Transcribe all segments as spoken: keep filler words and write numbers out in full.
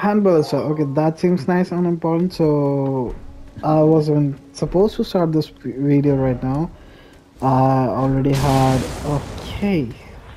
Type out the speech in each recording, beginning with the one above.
Handball, so okay, that seems nice and important. So I wasn't supposed to start this v- video right now. I already had. Okay,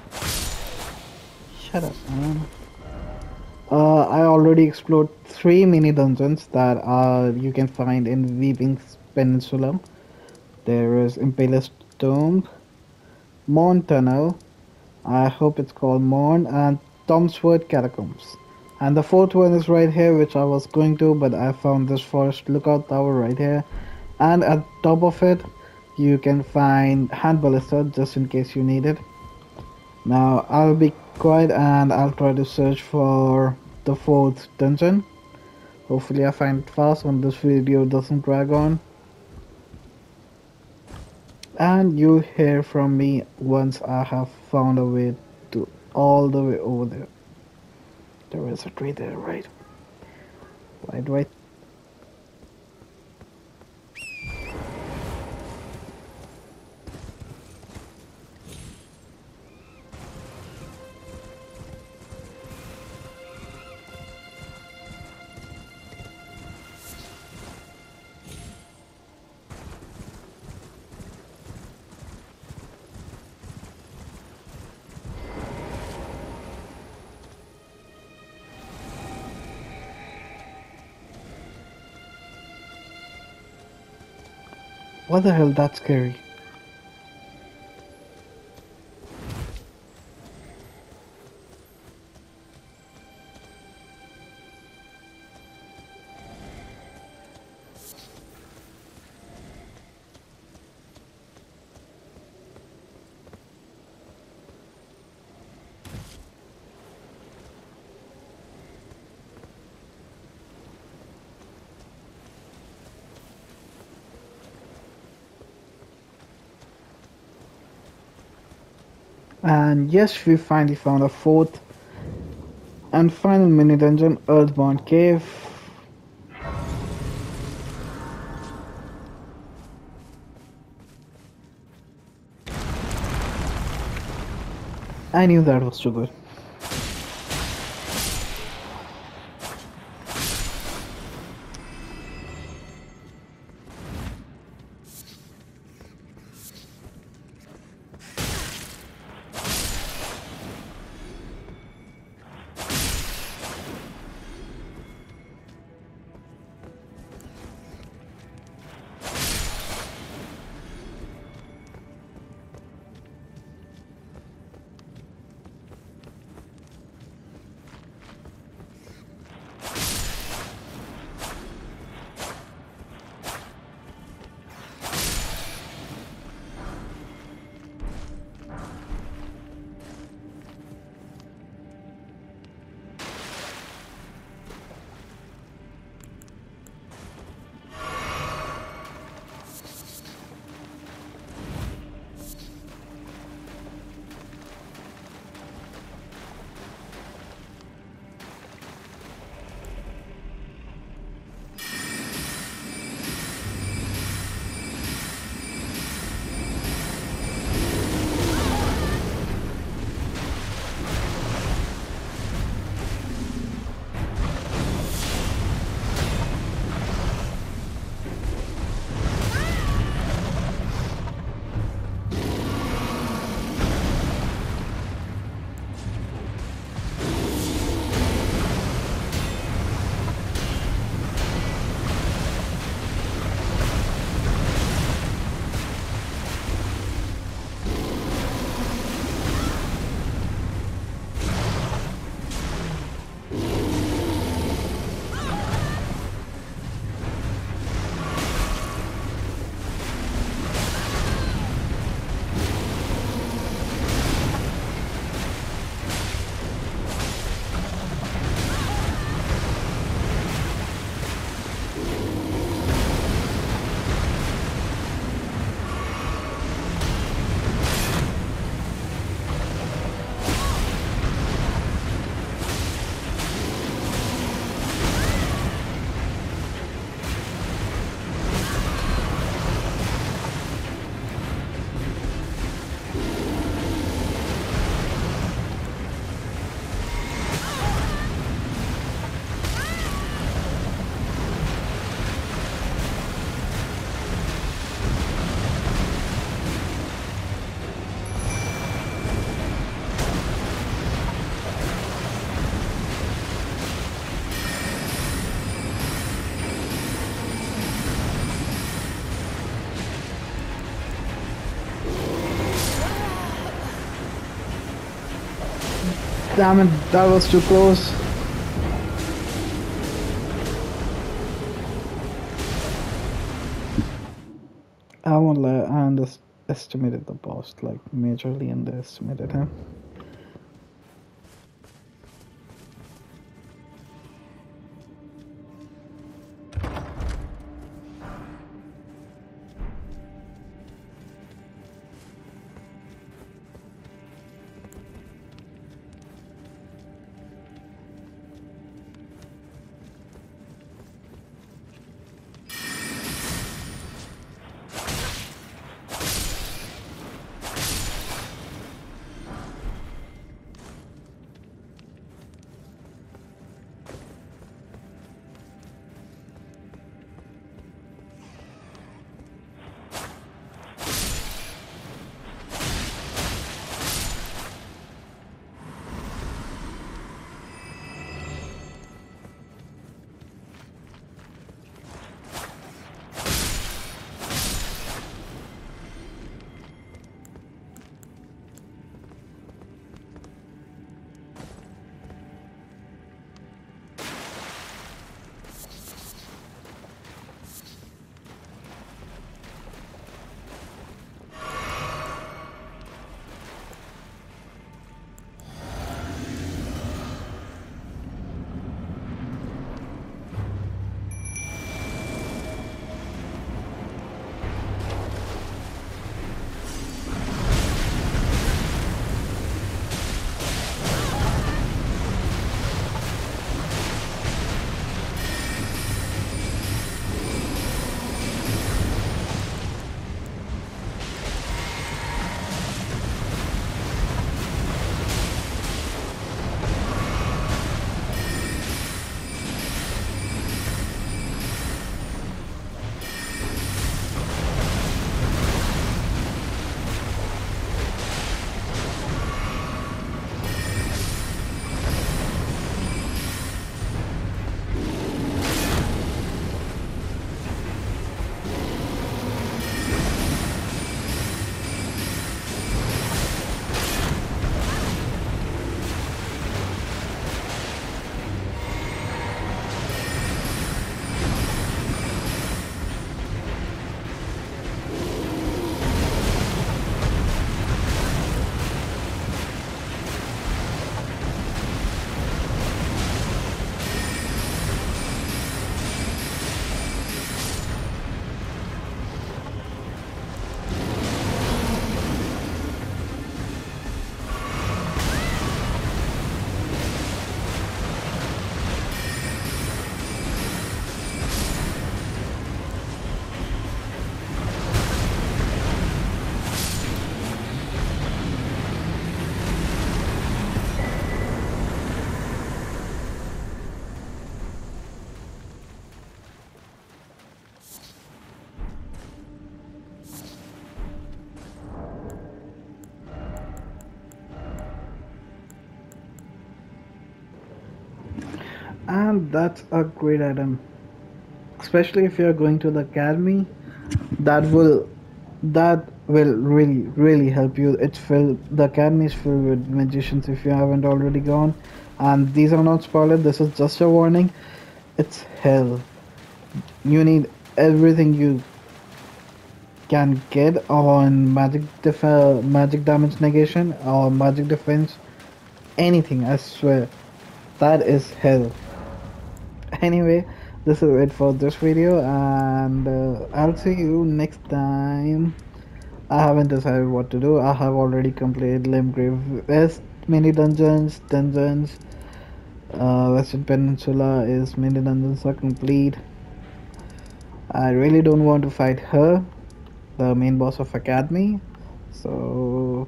shut up, man. Uh, I already explored three mini dungeons that are you can find in Weeping Peninsula. There is Impaler's Tomb, Morn Tunnel. I hope it's called Morn, and Tomsford Catacombs. And the fourth one is right here, which I was going to, but I found this forest lookout tower right here. And at top of it, you can find hand ballista just in case you need it. Now I'll be quiet and I'll try to search for the fourth dungeon. Hopefully I find it fast when this video doesn't drag on. And you'll hear from me once I have found a way to all the way over there. There is a tree there, right? Why do I? What the hell? That's scary. And yes, we finally found a fourth and final mini dungeon, Earthborne Cave. I knew that was too good. Damn it, that was too close. I won't lie, I underestimated the boss, like majorly underestimated him. And that's a great item, especially if you're going to the academy. That will that will really really help you. It's filled The academy is filled with magicians if you haven't already gone. And these are not spoilers, this is just a warning. It's hell. You need everything you can get on magic def- magic damage negation or magic defense. Anything, I swear. That is hell. Anyway, this is it for this video, and uh, I'll see you next time. I haven't decided what to do. I have already completed Limgrave West mini dungeons. Dungeons. Uh, Western Peninsula is mini dungeons are complete. I really don't want to fight her, the main boss of Academy. So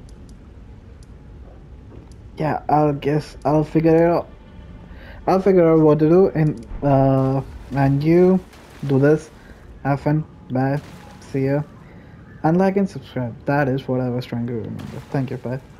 yeah, I'll guess I'll figure it out. I'll figure out what to do, and uh, and you do this. Have fun. Bye. See ya. And like and subscribe. That is what I was trying to remember. Thank you. Bye.